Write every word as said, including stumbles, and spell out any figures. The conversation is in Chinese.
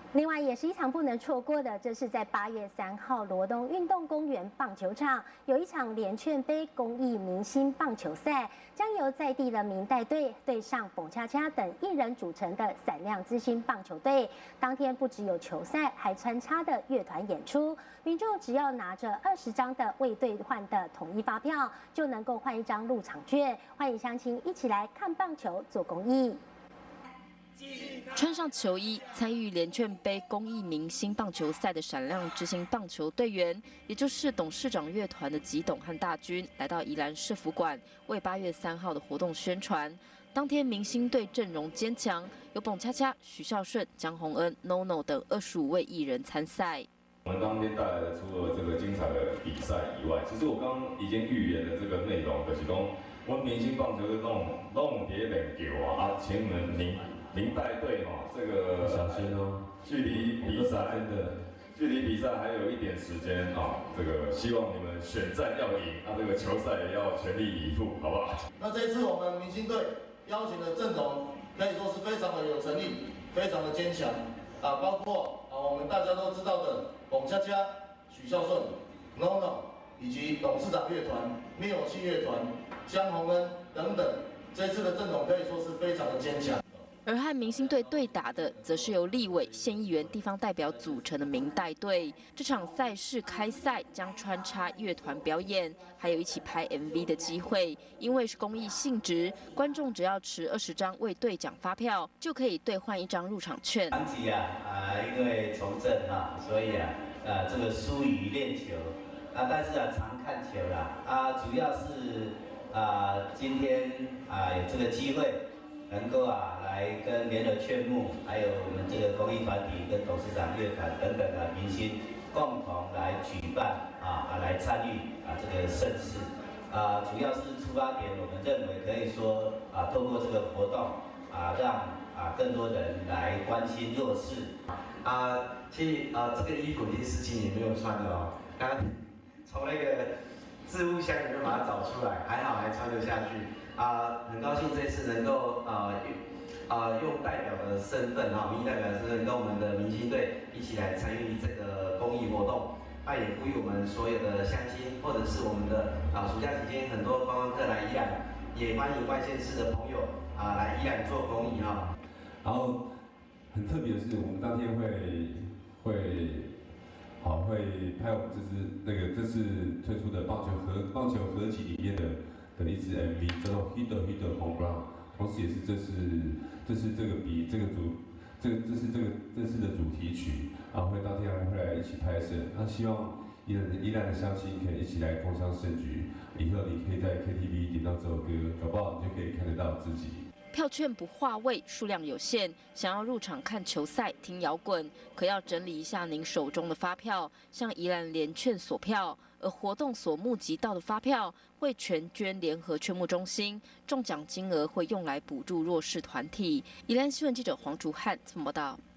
另外，也是一场不能错过的，这是在八月三号罗东运动公园棒球场有一场联劝杯公益明星棒球赛，将由在地的明代队对上蹦恰恰等艺人组成的闪亮之星棒球队。当天不只有球赛，还穿插的乐团演出，民众只要拿着二十张的未兑换的统一发票，就能够换一张入场券。欢迎乡亲一起来看棒球，做公益。 穿上球衣参与联劝杯公益明星棒球赛的闪亮之星棒球队员，也就是董事长乐团的吉董和大军，来到宜兰市府馆为八月三号的活动宣传。当天明星队阵容坚强，有蹦恰恰、许孝顺、江宏恩、N O N O 等二十五位艺人参赛。 我们当天带来的除了这个精彩的比赛以外，其实我刚刚已经预言了这个内容，就是讲我们明星棒球的那种弄蝶脸球啊，啊，请你们明。 明代队哈，这个小心哦，距离比赛真的，距离比赛还有一点时间啊，这个希望你们选战要赢，啊，这个球赛也要全力以赴，好不好？ 那这一次我们明星队邀请的阵容可以说是非常的有诚意，非常的坚强啊，包括啊我们大家都知道的蹦恰恰、许孝顺、N O N O 以及董事长乐团、灭火器乐团、江宏恩等等，这一次的阵容可以说是非常的坚强。 而和明星队对打的，则是由立委、县议员、地方代表组成的明代队。这场赛事开赛将穿插乐团表演，还有一起拍 M V 的机会。因为是公益性质，观众只要持二十张为兑奖发票，就可以兑换一张入场券。 长期啊啊，因为从政啊，所以啊啊这个疏于练球啊，但是啊常看球啦啊，主要是啊今天啊有这个机会。 能够啊来跟联合劝募，还有我们这个公益团体跟董事长乐团等等的明星共同来举办啊啊来参与啊这个盛事啊，主要是出发点，我们认为可以说啊透过这个活动啊让啊更多人来关心弱势啊，其实啊这个衣服已经十几年没有穿了哦，刚从那个置物箱里面把它找出来，还好还穿得下去。 啊，很高兴这次能够啊啊用代表的身份哈，民意代表的身份跟我们的明星队一起来参与这个公益活动。那也呼吁我们所有的乡亲，或者是我们的啊暑假期间很多观光客来宜兰，也欢迎外县市的朋友啊来宜兰做公益哈。 然后很特别的是，我们当天会会好会拍我们这支那个这次推出的棒球合棒球合集里面的。 的一支 M V 叫做《Hit Hit Home Run》，同时也是这是这是这个比这个主这个这是这个这次的主题曲，然后会当天会来一起拍摄。那希望宜兰宜兰的乡亲可以一起来共襄盛举，以后你可以在 K T V 点到这首歌，搞不好你就可以看得到自己。 票券不划位，数量有限。想要入场看球赛、听摇滚，可要整理一下您手中的发票，向宜兰联劝索票。而活动所募集到的发票，会全捐联合劝募中心，中奖金额会用来补助弱势团体。宜兰新闻记者黄竹汉报道。